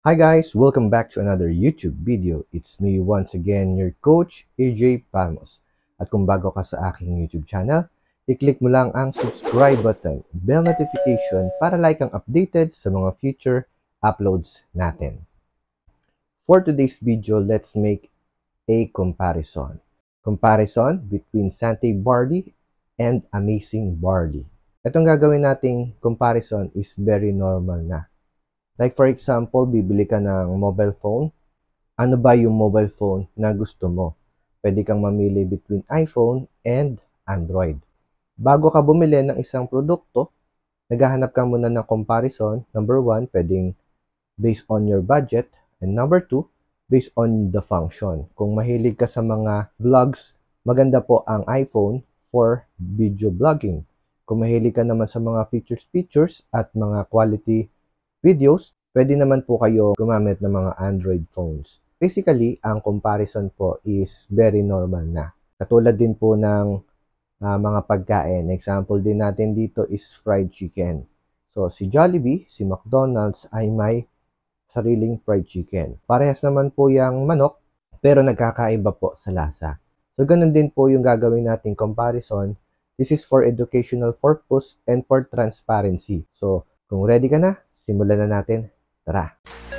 Hi guys, welcome back to another YouTube video. It's me once again, your coach, AJ Palmos. At kung bago ka sa aking YouTube channel, i-click mo lang ang subscribe button, bell notification para like ang updated sa mga future uploads natin. For today's video, let's make a comparison. Comparison between Sante Barley and Amazing Barley. Itong gagawin nating comparison is very normal na. Like for example, bibili ka ng mobile phone. Ano ba yung mobile phone na gusto mo? Pwede kang mamili between iPhone and Android. Bago ka bumili ng isang produkto, naghahanap ka muna ng comparison. Number 1, pwedeng based on your budget. And number 2, based on the function. Kung mahilig ka sa mga vlogs, maganda po ang iPhone for video vlogging. Kung mahilig ka naman sa mga features at mga quality videos, pwede naman po kayo gumamit ng mga Android phones. Basically, ang comparison po is very normal na. Katulad din po ng mga pagkain. Example din natin dito is fried chicken. So, si Jollibee, si McDonald's ay may sariling fried chicken. Parehas naman po yung manok, pero nagkakaiba po sa lasa. So, ganun din po yung gagawin nating comparison. This is for educational purpose and for transparency. So, kung ready ka na, simulan na natin. Tara!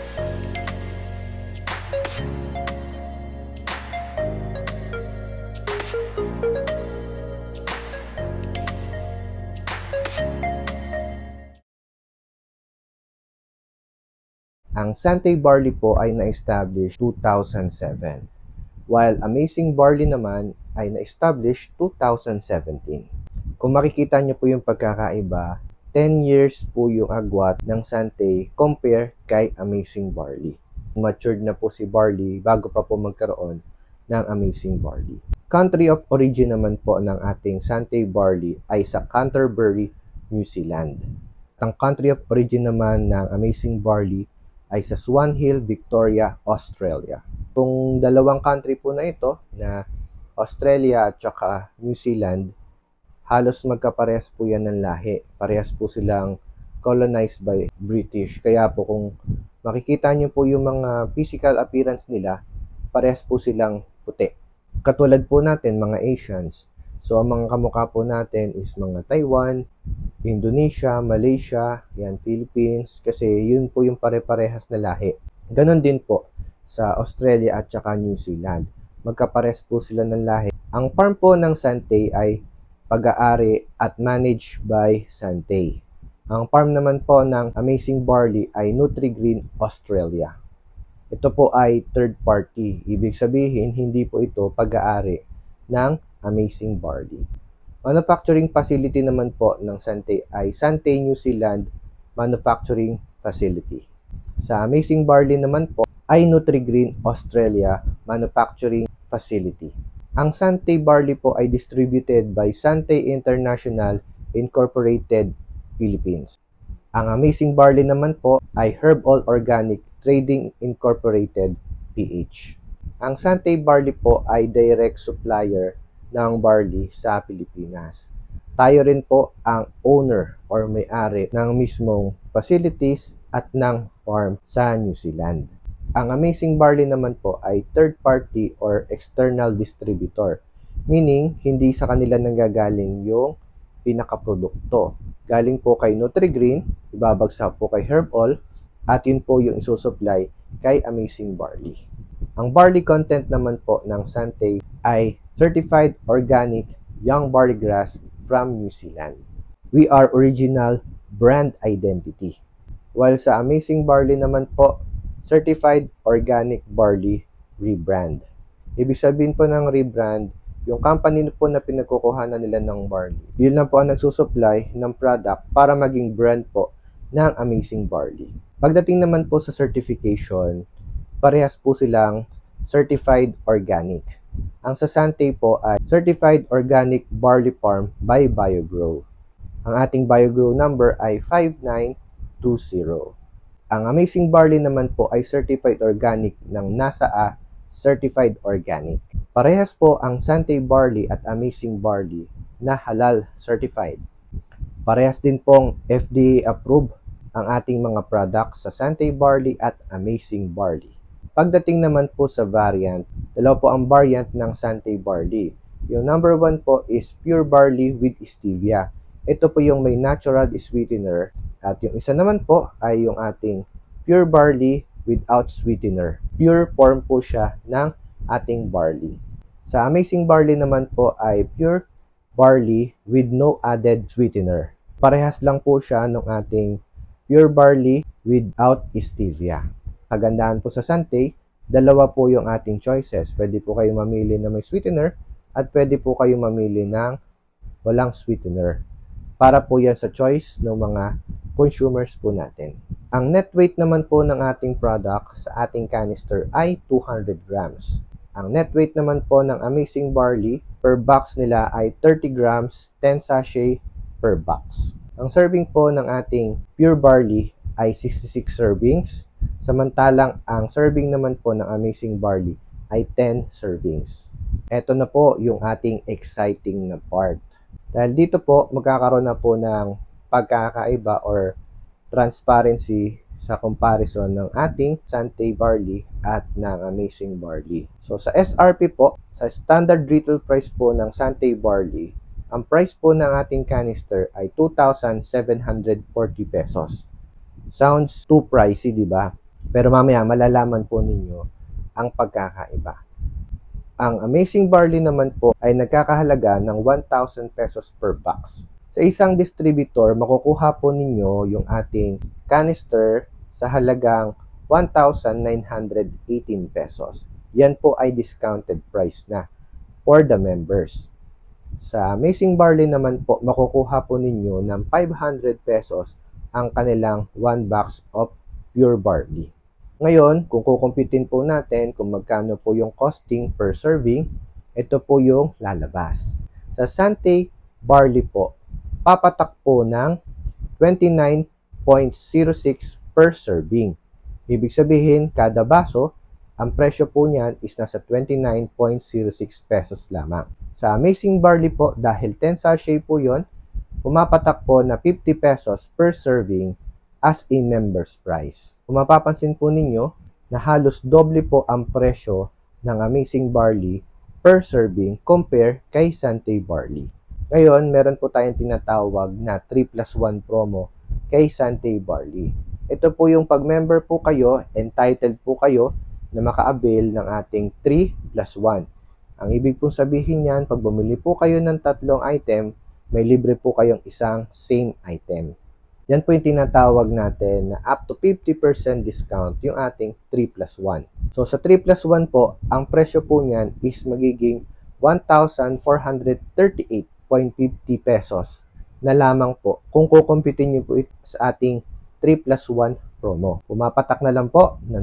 Ang Sante Barley po ay na-establish 2007, while Amazing Barley naman ay na-establish 2017. Kung makikita nyo po yung pagkakaiba, 10 years po yung agwat ng Sante compare kay Amazing Barley. Matured na po si Barley bago pa po magkaroon ng Amazing Barley. Country of origin naman po ng ating Sante Barley ay sa Canterbury, New Zealand. Ang country of origin naman ng Amazing Barley ay sa Swan Hill, Victoria, Australia. Kung dalawang country po na ito, na Australia at saka New Zealand, halos magkaparehas po yan ng lahi. Parehas po silang colonized by British. Kaya po kung makikita nyo po yung mga physical appearance nila, parehas po silang puti. Katulad po natin, mga Asians. So, ang mga kamukha po natin is mga Taiwan, Indonesia, Malaysia, yan, Philippines, kasi yun po yung pare-parehas na lahi. Ganon din po sa Australia at saka New Zealand. Magkaparehas po sila ng lahi. Ang farm po ng Sante ay pag-aari at managed by Sante. Ang farm naman po ng Amazing Barley ay Nutri-Green Australia. Ito po ay third party. Ibig sabihin, hindi po ito pag-aari ng Amazing Barley. Manufacturing facility naman po ng Sante ay Sante New Zealand Manufacturing Facility. Sa Amazing Barley naman po ay Nutri-Green Australia Manufacturing Facility. Ang Sante Barley po ay distributed by Sante International Incorporated Philippines. Ang Amazing Barley naman po ay Herb All Organic Trading Incorporated PH. Ang Sante Barley po ay direct supplier ng barley sa Pilipinas. Tayo rin po ang owner or may-ari ng mismong facilities at ng farm sa New Zealand. Ang Amazing Barley naman po ay third party or external distributor. Meaning, hindi sa kanila nanggagaling yung pinakaprodukto. Galing po kay Nutri-Green, ibabagsak po kay Herb All, at yun po yung isusupply kay Amazing Barley. Ang barley content naman po ng Sante ay certified organic young barley grass from New Zealand. We are original brand identity. While sa Amazing Barley naman po, certified organic barley rebrand. Ibig sabihin po ng rebrand, yung company po na pinagkukuhanan nila ng barley. Yun lang po ang nagsusupply ng product para maging brand po ng Amazing Barley. Pagdating naman po sa certification, parehas po silang certified organic. Ang sa Sante po ay Certified Organic Barley Farm by BioGrow. Ang ating BioGrow number ay 5920. Ang Amazing Barley naman po ay Certified Organic ng NASA Certified Organic. Parehas po ang Sante Barley at Amazing Barley na halal certified. Parehas din pong FDA approved ang ating mga products sa Santay Barley at Amazing Barley. Pagdating naman po sa variant, dalawa po ang variant ng Santay Barley. Yung number 1 po is Pure Barley with Stevia. Ito po yung may natural sweetener. At yung isa naman po ay yung ating Pure Barley without sweetener. Pure form po siya ng ating barley. Sa Amazing Barley naman po ay Pure Barley with no added sweetener. Parehas lang po siya ng ating Pure Barley without Stevia. Kagandahan po sa Santay, dalawa po yung ating choices. Pwede po kayong mamili na may sweetener at pwede po kayong mamili ng walang sweetener. Para po yan sa choice ng mga consumers po natin. Ang net weight naman po ng ating product sa ating canister ay 200 grams. Ang net weight naman po ng Amazing Barley per box nila ay 30 grams, 10 sachet per box. Ang serving po ng ating Pure Barley ay 66 servings. Samantalang ang serving naman po ng Amazing Barley ay 10 servings. Ito na po yung ating exciting na part. Dahil dito po magkakaroon na po ng pagkakaiba or transparency sa comparison ng ating Santay Barley at ng Amazing Barley. So sa SRP po, sa standard retail price po ng Santay Barley, ang price po ng ating canister ay 2,740 pesos. Sounds too pricey, di ba? Pero mamaya malalaman po ninyo ang pagkakaiba. Ang Amazing Barley naman po ay nagkakahalaga ng 1,000 pesos per box. Sa isang distributor, makukuha po ninyo yung ating canister sa halagang 1,918 pesos. Yan po ay discounted price na for the members. Sa Amazing Barley naman po, makukuha po ninyo ng 500 pesos ang kanilang 1 box of Pure Barley. Ngayon, kung kukumpitin po natin kung magkano po yung costing per serving, ito po yung lalabas. Sa Santay Barley po, papatak po ng 29.06 per serving. Ibig sabihin, kada baso, ang presyo po niyan is nasa 29.06 pesos lamang. Sa Amazing Barley po, dahil 10 sachet po yon, pumapatak po na 50 pesos per serving as a member's price. Kung mapapansin po ninyo na halos doble po ang presyo ng Amazing Barley per serving compare kay Santay Barley. Ngayon, meron po tayong tinatawag na 3+1 promo kay Santay Barley. Ito po yung pag-member po kayo, entitled po kayo na maka-avail ng ating 3+1. Ang ibig pong sabihin yan, pag bumili po kayo ng 3 item, may libre po kayong isang same item. Yan po yung tinatawag natin na up to 50% discount yung ating 3+1. So sa 3+1 po, ang presyo po niyan is magiging 1,438.50 pesos na lamang po kung kukumpitin nyo po ito sa ating 3+1 promo. Pumapatak na lang po ng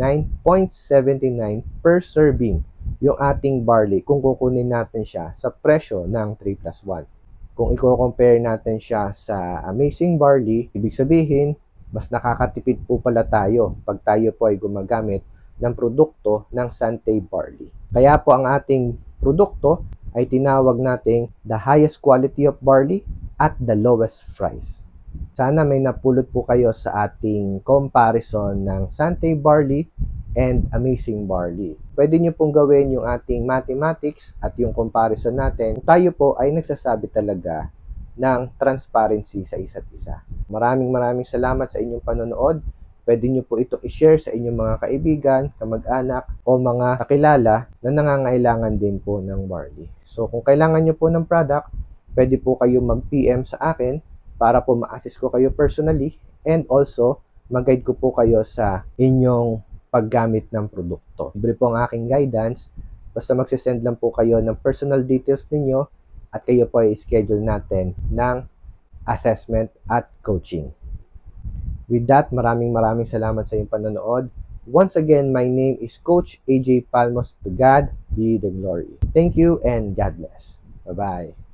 29.79 per serving yung ating barley kung kukunin natin siya sa presyo ng 3+1. Kung i-compare natin siya sa Amazing Barley, ibig sabihin, mas nakakatipid po pala tayo pag tayo po ay gumagamit ng produkto ng Santay Barley. Kaya po ang ating produkto ay tinawag nating the highest quality of barley at the lowest price. Sana may napulot po kayo sa ating comparison ng Santay Barley and Amazing Barley. Pwede nyo pong gawin yung ating mathematics at yung comparison natin. Tayo po ay nagsasabi talaga ng transparency sa isa't isa. Maraming salamat sa inyong panonood. Pwede nyo po ito i-share sa inyong mga kaibigan, kamag-anak, o mga kakilala na nangangailangan din po ng barley. So kung kailangan nyo po ng product, pwede po kayo mag-PM sa akin para po ma-assist ko kayo personally and also mag-guide ko po kayo sa inyong paggamit ng produkto. Libre po ang aking guidance. Basta magsisend lang po kayo ng personal details ninyo at kayo po ay schedule natin ng assessment at coaching. With that, maraming salamat sa inyong panonood. Once again, my name is Coach AJ Palmos. To God be the glory. Thank you and God bless. Bye-bye.